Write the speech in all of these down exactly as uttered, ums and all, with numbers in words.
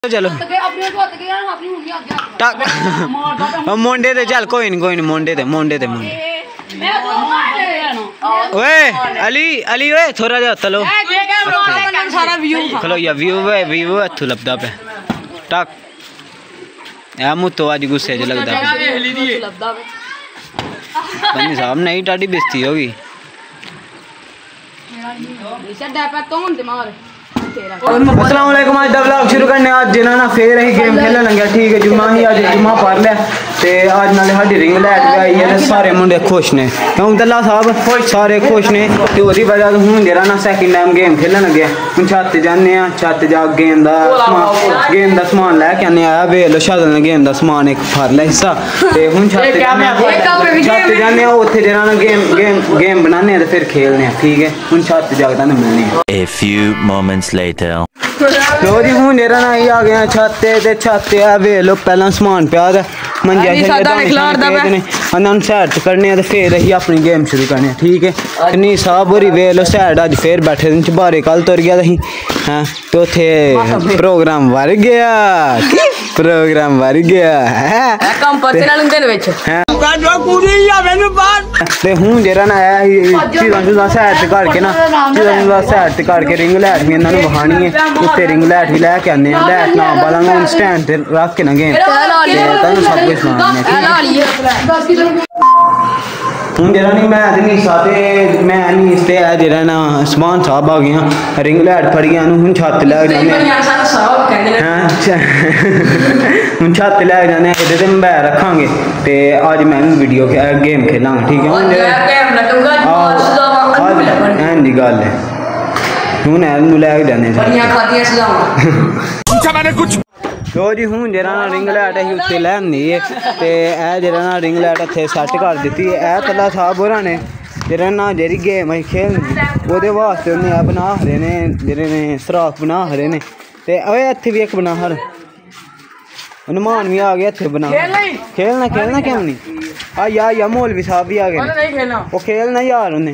चलो मुंडे ते चल कोई नहीं कोई नहीं मुंडे ते मुंडे ते मुंडे ओए अली अली ओए थोड़ा जा चलो खलो या व्यू है व्यू हथू लभदा पे टक ए मुतो आज गुस्से च लगदा बन्नी साहब नहीं टाडी बेइज्जती होगी अस्सलाम वालेकुम। आज दा व्लॉग शुरू करने आज जिना ना फिर अही गेम खेलन लगे ठीक है जुम्मा ही आज जुम्मा पढ़ लिया ते आज नाले साडी रिंग लाइट भी आई है सारे मुंडे खुश ने क्यों दल्ला साहब सारे खुश ने ते ओदी वजह तो हुन जेरा ना सेकंड टाइम गेम खेलन लगे हुन छत जाने आ छत जा गेम दा गेम दा सामान लेके आने आया वे लो शादल ने गेम दा सामान एक फड़ लिया हिस्सा ते हुन छत छत जाने आ ओथे जेरा ना गेम गेम गेम बनाने ते फिर खेलने ठीक है हुन छत जागदा ने मिलनी है। A few moments later लो जी हूँ नेरा ना ही आ गया छत ते छत आ वे लो पहला समान पिया मंजिया सैड करने ते फिर अही अपनी गेम शुरू करने ठीक है नी साहब होरी वे लो सैड अज फिर बैठे चबारे कल तुर गया ही हाँ तो उथे प्रोग्राम वर गया प्रोग्राम वर गया ते हूँ जेरा ना चीज़ां चूज़ां सैड करके ना चीज़ां चूज़ां सैड करके रिंग लाइट भी इन्होंने बहानी है उत्ते रिंग लाइट भी लैके आने लाइट ना बालांगा स्टैंड ते रख के ना गेम सब कुछ हूँ जरा नहीं मैं नहीं साथे मैं नहीं इसते है जरा ना समान साहब आ गया रिंग लाइट फड़ गया हूँ छत लैके जाने हूँ छत लैके जाने इधर ते मैं रखांगे ते आज मैं वीडियो गेम खेलांगा ठीक है हाँ जी गल है हूँ नैल लैके जाने तो जी हूँ जरा ना रिंग लाइट अं उत्ते लैनी है तो यह जरा ना रिंग लाइट इतने सैट कर दी है तला साहब होर ने जरा ना जी गेम अं खेलनी वो वास्ते उन्हें बना हरे ने जेरे ने सराख बना हरे ने तो इतने भी एक बना हर हनुमान भी आ गया इतने बना खेलना खेलना क्यों नहीं आई आ या मौलवी साहब भी आ गए वो खेलना यार उन्हें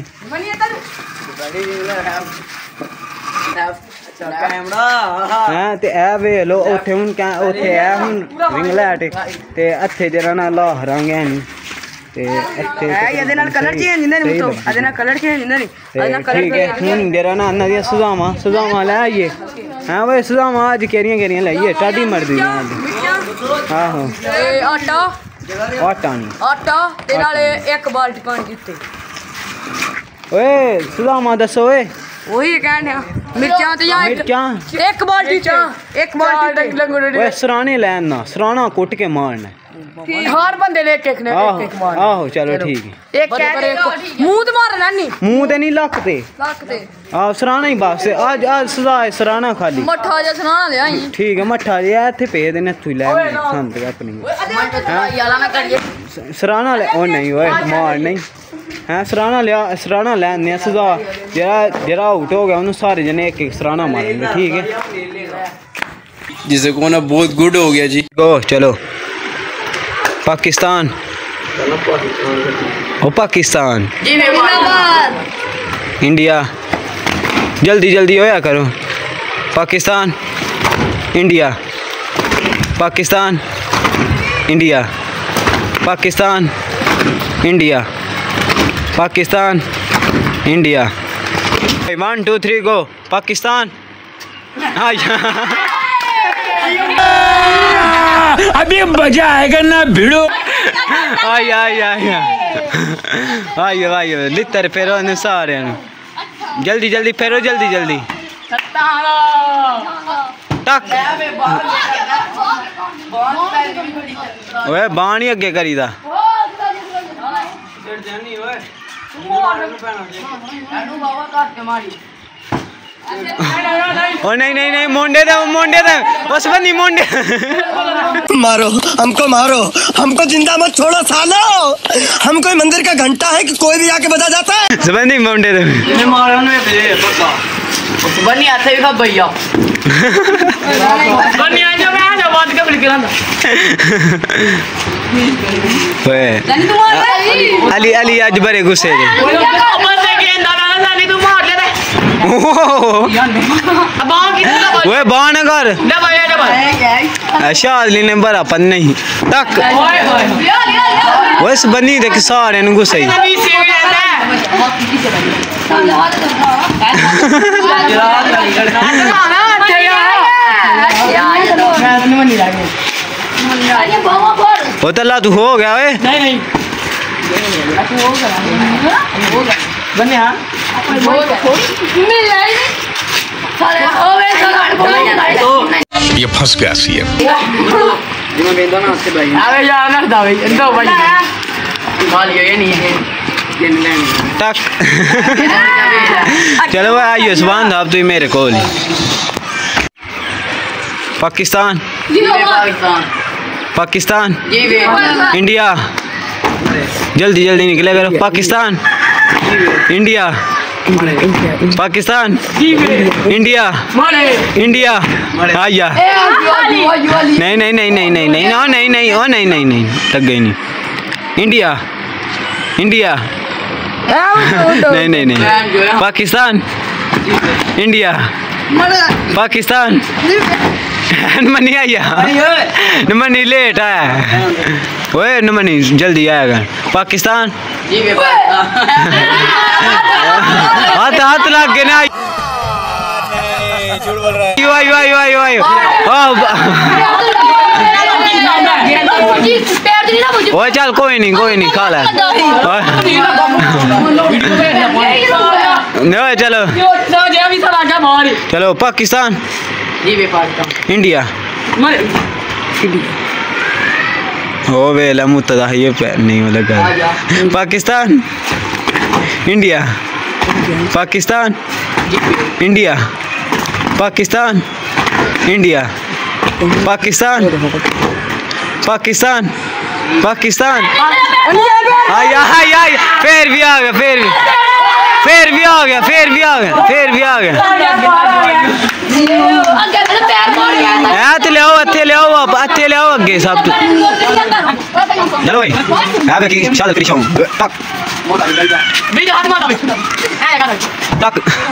हाँ ते ए वे लो उथे हुन क्या उथे है हुन रिंग लाइट ते इत्थे जरा ना ला हरांगे नहीं ते इत्थे ए ਇਹਦੇ ਨਾਲ ਕਲਰ ਚੇਂਜ ਹੁੰਦਾ ਨਹੀਂ ਮੁੱਤੋ ਇਹਦੇ ਨਾਲ ਕਲਰ ਚੇਂਜ ਹੁੰਦਾ ਨਹੀਂ ਇਹਦੇ ਨਾਲ ਕਲਰ ਠੀਕ है हुन जरा ना अन्ना दी सुजामा सुजामा ले आइए हां भाई सुजामा आज केरियां केरियां लाइए टाडी मर्दी हां हां ए आटा आटा नहीं आटा ते नाले एक बाल्टी पानी दिते ओए सुजामा दसो ओए वही कहने मिर्चा ते या मिर्चा एक बाल्टी चा एक बाल्टी ओए सराने लेना सराना कुट के मारना हर बंदे ले एक एक ने एक एक मार आहो चलो ठीक है एक मुंह ते मारना नहीं मुंह ते नहीं लक ते लक ते हां सराना ही बस आज आज सजा सराना खाली मठा जा सराना ले आई ठीक है मठा जे इथे पे देने तू ले संत अपनी याला ना करिए सराना ले ओ नहीं ओए मार नहीं हैं सराना लिया सराना लैने सजा जरा जरा आउट हो गया उन्होंने सारे जने एक एक सराना मारेंगे ठीक है जिसे को ना बहुत गुड हो गया जी गो चलो पाकिस्तान ओ पाकिस्तान इंडिया जल्दी जल्दी होया करो Pakistan India Pakistan India Pakistan India Pakistan India one two three go Pakistan अभी मजा आएगा ना भिड़ो आई आई आई आइयो आइयो लितर फेरो ने सारे जल्दी जल्दी फेरो जल्दी जल्दी तक ओए बाण ही अगे करीदा ओ नहीं नहीं नहीं मुंडे दे मुंडे दे बस बनी मुंडे मारो हमको मारो हमको जिंदा मत छोड़ो सालो हम कोई मंदिर का घंटा है कि कोई भी आके बजा जाता है बनी मुंडे दे मारो ने पे पक्का बनी आते भी खा भैया बनी आ जा मैं आ जा बात कर निकला ओए अली अली आज बड़े गुस्से दे वो बाण कर अच्छा अगली ने भरा पन नहीं तक बस बनी देख सारे नु गुस्से वो तला तू हो गया वे नहीं नहीं बने हाँ ये फंस गया सी अबे यार ना दावे इंदो भाई खा लियो ये नहीं है टक चलो भाई आइए सुभान आप तो मेरे को पाकिस्तान पाकिस्तान पाकिस्तान जी वे इंडिया जल्दी जल्दी निकले करो Pakistan India Pakistan India India आया नहीं नहीं नहीं नहीं नहीं नहीं ओ नहीं नहीं ओ नहीं नहीं नहीं तक गई नहीं इंडिया इंडिया नहीं नहीं नहीं पाकिस्तान इंडिया पाकिस्तान नमनी आया नमनी लेट आया ओए नमनी जल्दी आएगा पाकिस्तान हाथ हाथ लग गए ना आयो आयो आयो आयो आयो ओए चल कोई नहीं कोई नहीं खा ले चलो चलो पाकिस्तान इंडिया हो वेला मुत्ता ये नहीं लगा Pakistan India Pakistan India Pakistan India Pakistan Pakistan Pakistan आया आया फिर भी आ गया फिर भी फिर भी आ गया फिर भी आ गया फिर भी आ गया हथे ले आओ हथे ले आओ हथे ले आओ अगे सब चलो भाई यहाँ पे की शादी करी शाम टक टक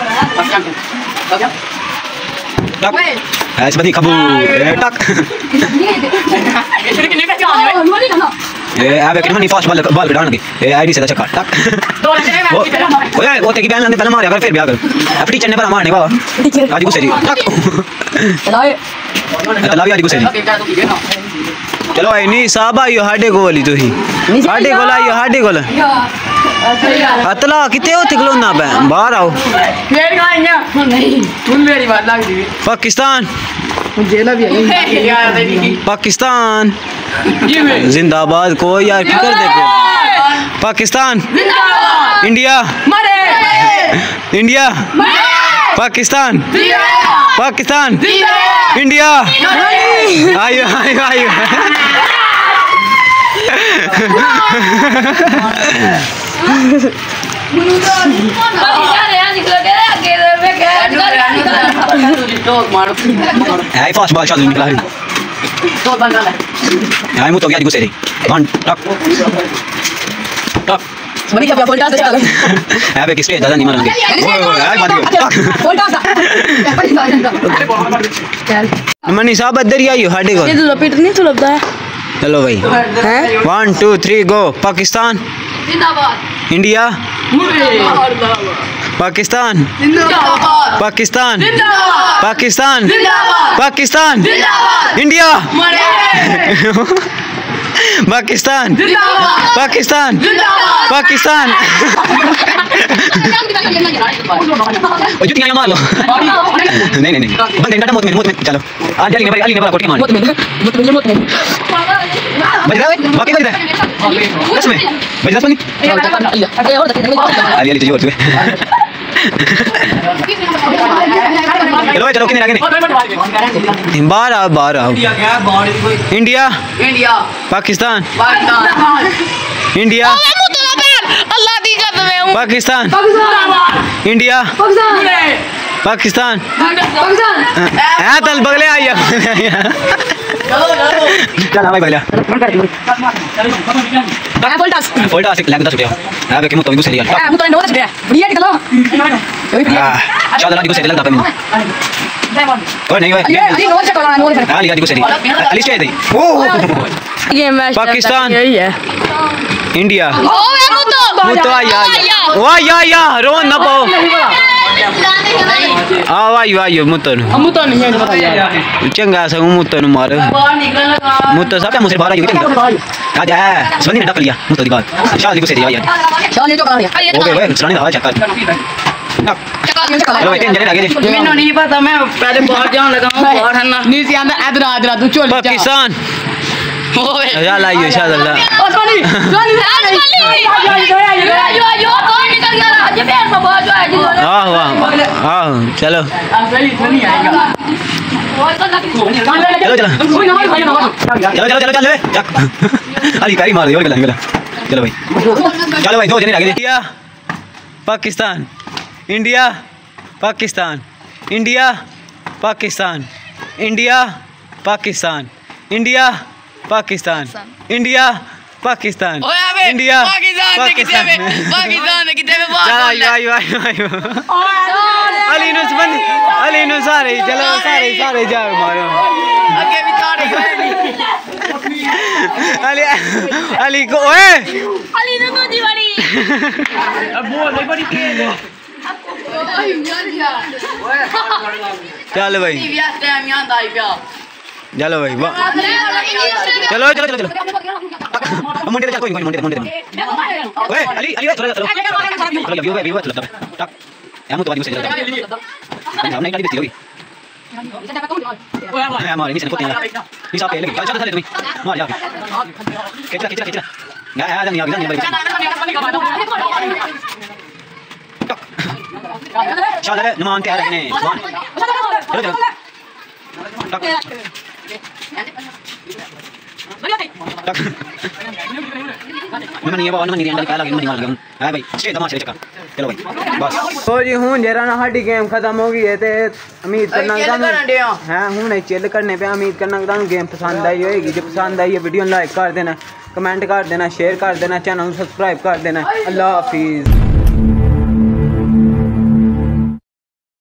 टक ऐसे बनी खबू टक ए आवे कि नहीं फास्ट बॉल बॉल डालने की ए आईडी से चक्का टक ओए वो ते की बहन ने पहले मारे अगर फिर भी आ गए अब टीचर ने पर मारने बाबा आज गुस्से जी टक चलो यार गुस्से जी चलो आई नहीं साहब आइयो हाडे गोली तो ही हाडे गोला आइयो हाडे गोला अतला कितने होते खिलौना पे बाहर आओ फिर खाएंगे नहीं तुम मेरी बात लग रही पाकिस्तान जेला भी है पाकिस्तान जिंदाबाद को यार की कर दे Pakistan India India Pakistan Pakistan India आयो आयो आयो आई फास्ट बॉल शॉट निकला है आई मुझे तो क्या गुस्से रे वन टक टक बड़ी क्या बोलता है है बे किसपे ज्यादा नहीं मारेंगे आई बात बोलता चल मनी साहब इधर ही आइयो हाडे को ये तो लपेट नहीं तो लगता है चलो भाई हैं one two three go Pakistan जिंदाबाद इंडिया पाकिस्तान पाकिस्तान पाकिस्तान पाकिस्तान इंडिया पाकिस्तान पाकिस्तान पाकिस्तान जुतियां मार लो नहीं नहीं नहीं बंदे डाटा मोत में मोत में चलो आज अली ने भाई अली ने बड़ा कोट के मार मोत में मोत में मोत में बज रहा है बाकी बज रहा है दस में बज दस में अली अली जोर से चलो चलो कितने आगे नहीं बाहर आओ बाहर आओ India India Pakistan Pakistan India अल्लाह दी कसम है पाकिस्तान इंडिया पाकिस्तान पाकिस्तान है तल बगले आइए चल भाई भैया Voltas. Voltas एक लाख दस रुपया हां वे के मुतो गुस्से दिया Eh, muto ndo sudah. Dia di kalau. हां शायद लाख गुस्से दिया लगता है कोई नहीं Dia भाई dia ndo cek kalau ndo. हां लिया गुस्से दिया अली स्टे दी ओ Game match. Pakistan India Oh, ya muto. मुतो आया वाह या या रोन ना पाओ आ वाह वाह मुतो Muto nih yang pata ya. चंगा सा मुतो नु मार मुतो सब मुझसे बाहर आई क्या आजा सुनी ने डक लिया मुतो दी बात शायद गुस्से दिया यार Jangan dia cek kalau ya. Okay भाई सुनी ने हवा चक्कर चलो भाई तीन जने लगे जी मैंने नहीं पता मैं पहले बाहर जाने लगा हूं बाहर है ना Ni si anda adra adra tu col. Pakistan ओए या लाइयो शायद अल्लाह Oh, Sony. Sony. Ayo ayo kau ni kan ya. Dia biar bawa aja. आह वाह आह चलो चलो चलो चलो चलो चलो चलो अली कारी मार दियो गला गला चलो भाई चलो भाई दो जने लगे India Pakistan India Pakistan India Pakistan India Pakistan India Pakistan India Pakistan India Pakistan Pakistan कितने में बात आयो आयो आयो आयो अली नु बंद अली नु सारे चलो सारे सारे जाओ मारो आगे भी सारे अली अली को ओए Ali tu tu diwari. चलो भाई बियाह टाइम याद आई प्या चलो भाई वाह चलो चलो चलो चलो मुंडे चल कोई कोई मुंडे मुंडे ओए अली अली चलो चलो चलो व्यू व्यू चलो टक हम तो बाजू से चलता हम नहीं गाड़ी बेचती होगी ओए हमारे मिशन को तेरा हिसाब पे लेके चल चल तुम मार जा खींच खींच खींच ना आ नहीं आ नहीं भाई चल चल नुमान तैयार है ने चलो चलो मैं नहीं बाल नहीं अंदर पहला गेम नहीं मार हां भाई छे तमाशे चक्का चलो भाई बस तो जी हूं जरा ना हड्डी गेम खत्म हो गई है ते उम्मीद करना कि हां हूं नहीं चिल करने पे उम्मीद करना कि ਤੁਹਾਨੂੰ गेम पसंद आई होगी जो पसंद आई है वीडियो लाइक कर देना कमेंट कर देना शेयर कर देना चैनल सब्सक्राइब कर देना अल्लाह हाफिज।